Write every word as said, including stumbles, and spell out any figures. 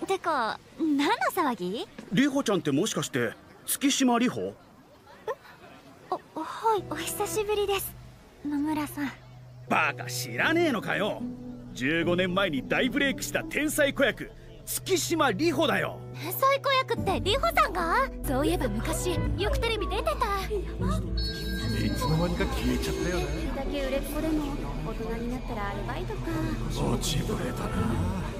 てか何の騒ぎ？ リホちゃんってもしかして月島リホ？ お、はい、お久しぶりです、野村さん。 バカ知らねえのかよ。じゅうごねんまえに大ブレイクした天才子役月島リホだよ。 天才子役ってリホさんが？そういえば昔よくテレビ出てた。 いつの間にか消えちゃったよね。 だけ売れっ子でも大人になったらアルバイトか。 落ちぶれだな。